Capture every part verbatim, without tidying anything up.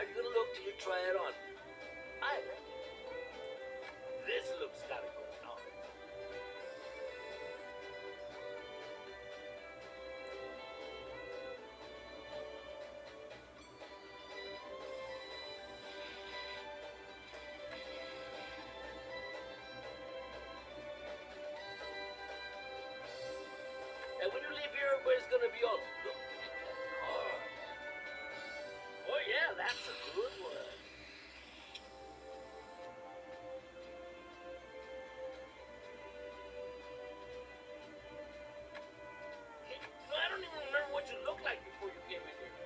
gonna look till you try it on. I like it. This looks kinda good. Oh. And when you leave here, everybody's gonna be all, look at that car. Oh yeah, that's a good one. I don't even remember what you looked like before you came in here.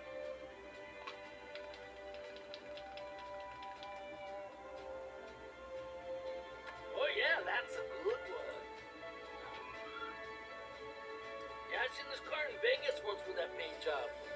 Oh yeah, that's a good one. Yeah, I've seen this car in Vegas once with that paint job.